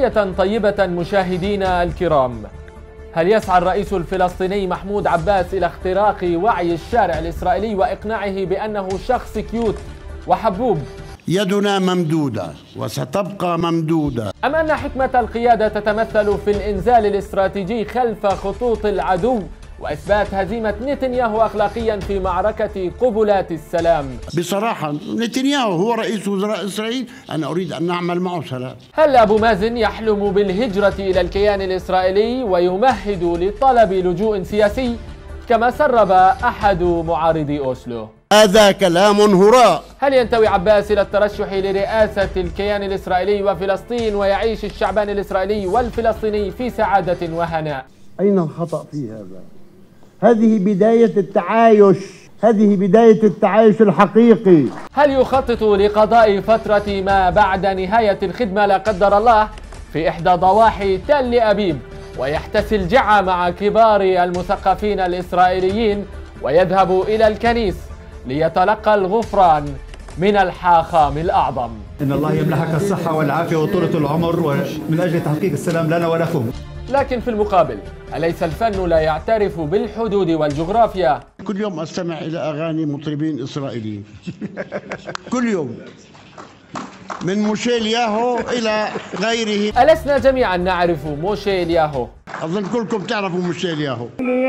تحية طيبة مشاهدينا الكرام. هل يسعى الرئيس الفلسطيني محمود عباس إلى اختراق وعي الشارع الإسرائيلي وإقناعه بأنه شخص كيوت وحبوب؟ يدنا ممدودة وستبقى ممدودة. أم أن حكمة القيادة تتمثل في الإنزال الاستراتيجي خلف خطوط العدو وإثبات هزيمة نتنياهو أخلاقيا في معركة قبلات السلام؟ بصراحة نتنياهو هو رئيس وزراء إسرائيل، أنا أريد أن نعمل معه سلام. هل أبو مازن يحلم بالهجرة إلى الكيان الإسرائيلي ويمهد لطلب لجوء سياسي كما سرب أحد معارضي أوسلو؟ هذا كلام هراء. هل ينتوي عباس إلى الترشح لرئاسة الكيان الإسرائيلي وفلسطين ويعيش الشعبان الإسرائيلي والفلسطيني في سعادة وهناء؟ أين الخطأ في هذا؟ هذه بداية التعايش، هذه بداية التعايش الحقيقي. هل يخطط لقضاء فترة ما بعد نهاية الخدمة لا قدر الله في إحدى ضواحي تل أبيب ويحتسي الجعة مع كبار المثقفين الإسرائيليين ويذهب إلى الكنيس ليتلقى الغفران من الحاخام الأعظم؟ إن الله يمنحك الصحة والعافية وطولة العمر من أجل تحقيق السلام لنا ولكم. لكن في المقابل أليس الفن لا يعترف بالحدود والجغرافيا؟ كل يوم أستمع إلى أغاني مطربين إسرائيليين كل يوم، من موشي الياهو إلى غيره. ألسنا جميعا نعرف موشي الياهو؟ أظن كلكم تعرفوا موشي الياهو.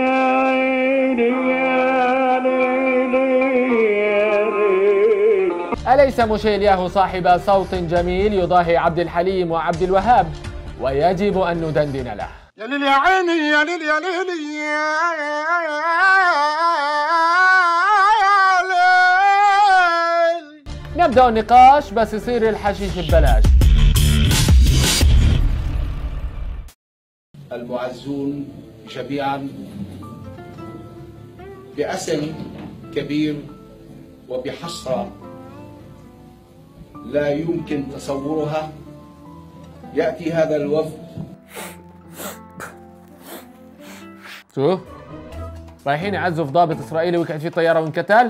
أليس موشي الياهو صاحب صوت جميل يضاهي عبد الحليم وعبد الوهاب ويجب أن ندندن له؟ يا ليل يا عيني يا ليل يا ليل يا ليل. نبدأ النقاش بس يصير الحشيش ببلاش. المعزون جميعا بأسم كبير وبحسرة لا يمكن تصورها، يأتي هذا الوفد. شو؟ رايحين يعزوا في ضابط إسرائيلي وقعت فيه طيارة وانقتل؟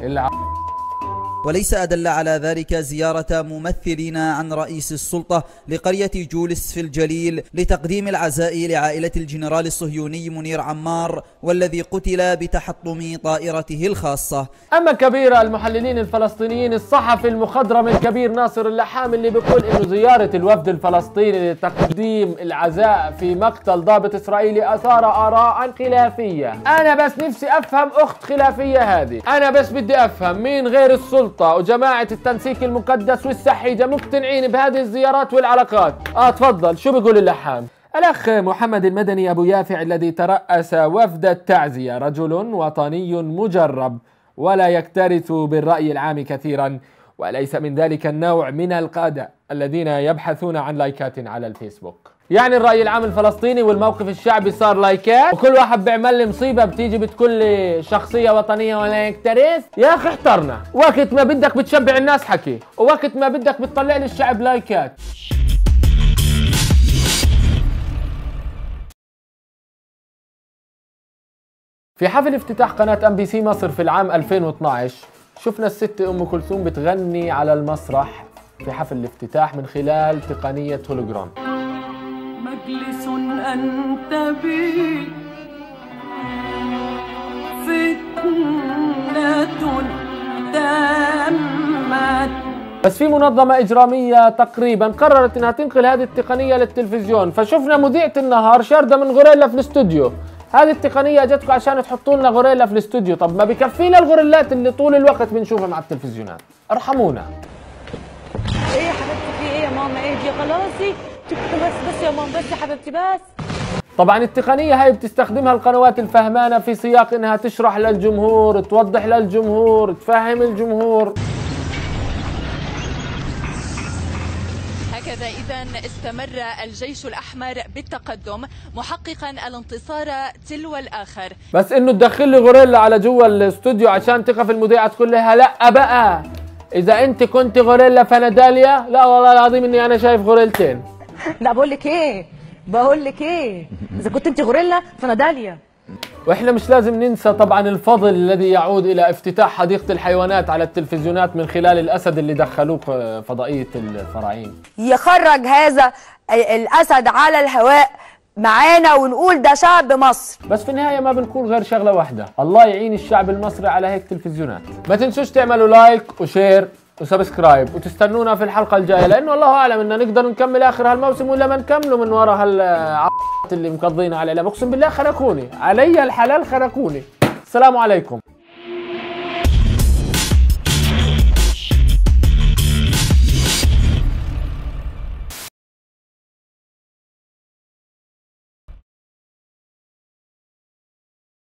وليس أدل على ذلك زيارة ممثلين عن رئيس السلطة لقرية جولس في الجليل لتقديم العزاء لعائلة الجنرال الصهيوني منير عمار والذي قتل بتحطم طائرته الخاصة. أما كبير المحللين الفلسطينيين الصحفي المخضرم الكبير ناصر اللحام اللي بيقول إنه زيارة الوفد الفلسطيني لتقديم العزاء في مقتل ضابط إسرائيلي أثار آراء خلافية. أنا بس نفسي أفهم أخت خلافية هذه، أنا بس بدي أفهم مين غير السلطة وجماعة التنسيق المقدس والسحيجة مقتنعين بهذه الزيارات والعلاقات؟ تفضل، شو بيقول اللحام؟ الأخ محمد المدني أبو يافع الذي ترأس وفد التعزية رجل وطني مجرب ولا يكترث بالرأي العام كثيرا، وليس من ذلك النوع من القادة الذين يبحثون عن لايكات على الفيسبوك. يعني الرأي العام الفلسطيني والموقف الشعبي صار لايكات، وكل واحد بيعمل لي مصيبة بتيجي بتقول لي شخصية وطنية ولا يكترث. يا أخي احترنا، وقت ما بدك بتشبع الناس حكي، ووقت ما بدك بتطلع لي الشعب لايكات. في حفل افتتاح قناة MBC مصر في العام 2012 شفنا الست أم كلثوم بتغني على المسرح في حفل الافتتاح من خلال تقنية هولوجرام. مجلس أنت بي فتنة تامت. بس في منظمة إجرامية تقريبا قررت إنها تنقل هذه التقنية للتلفزيون، فشفنا مذيعة النهار شاردة من غوريلا في الاستوديو. هذه التقنية جاتكم عشان تحطوا لنا غوريلا في الاستوديو، طب ما بكفينا الغوريلات اللي طول الوقت بنشوفها مع التلفزيونات، ارحمونا. ايه يا حبيبتي في ايه يا ماما؟ ايه دي خلاصي بس يا ماما بس يا حبيبتي بس. طبعا التقنية هاي بتستخدمها القنوات الفهمانة في سياق انها تشرح للجمهور، توضح للجمهور، تفهم الجمهور. هكذا إذن استمر الجيش الأحمر بالتقدم محققا الانتصار تلو الآخر. بس انه تدخل لي غوريلا على جوا الاستوديو عشان تقف المذيعة تقول لها لا بقى إذا أنت كنت غوريلا فنداليا، لا والله العظيم إني أنا شايف غوريلتين. لا بقول لك إيه؟ إذا كنت أنت غوريلا فنداليا. واحنا مش لازم ننسى طبعا الفضل الذي يعود الى افتتاح حديقة الحيوانات على التلفزيونات من خلال الاسد اللي دخلوه فضائية الفراعين. يخرج هذا الاسد على الهواء معانا ونقول ده شعب مصر. بس في النهاية ما بنقول غير شغلة واحدة، الله يعين الشعب المصري على هيك تلفزيونات. ما تنسوش تعملوا لايك وشير وسبسكرايب وتستنونا في الحلقة الجاية، لأنه الله أعلم إن نقدر نكمل آخر هالموسم ولا ما نكمله من وراء اللي مقضينا عليه. لا بقسم بالله خنقوني علي الحلال، خنقوني. السلام عليكم.